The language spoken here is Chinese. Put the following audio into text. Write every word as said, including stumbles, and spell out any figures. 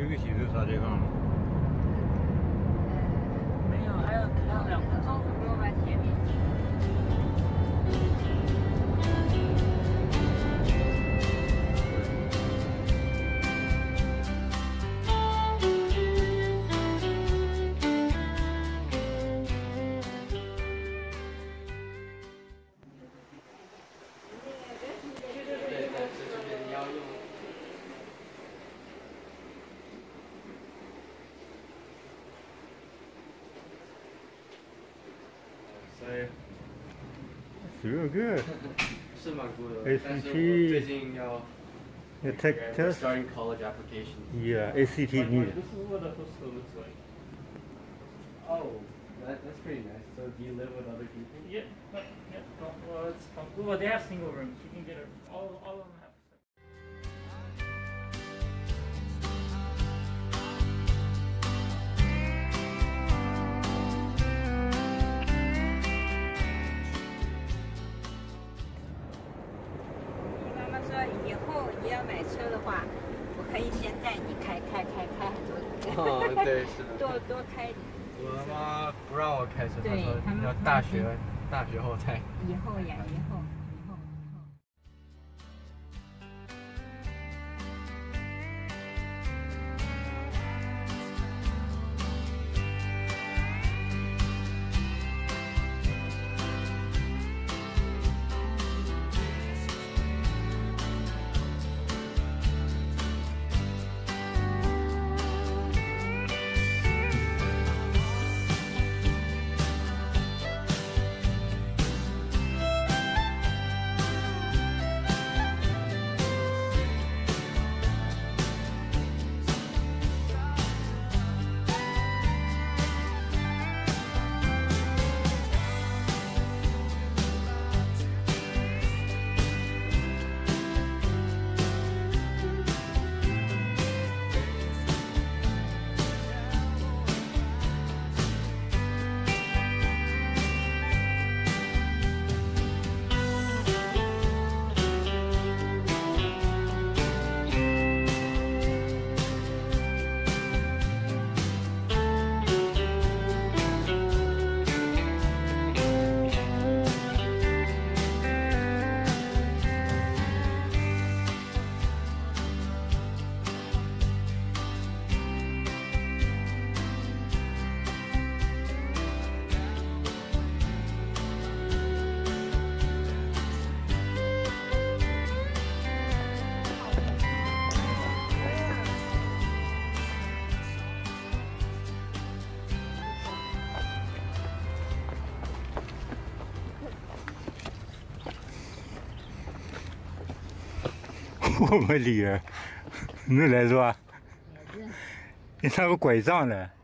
个戏是啥地方？ 没有，还有还有两分钟。 给我把前面。 对，但是这边你要用。 所以 It's real good. 是蛮酷的， A 但 C 是 T 我最近要 You take we're test? starting college application. Yeah, A C T need. This is what a hostel looks like. Oh, that, that's pretty nice. So do you live with other people? Yeah, but, yeah. Well, well, it's well, they have single rooms. You can get a, all all of them have. 妈妈说以后你要买车的话，我可以先带你开开开开很多。 哦，对，是的。 多多开。 我妈不让我开车，她对说他们要大学大学后才。 以后呀，以后。 我们女儿，你来是吧？你那个拐杖呢？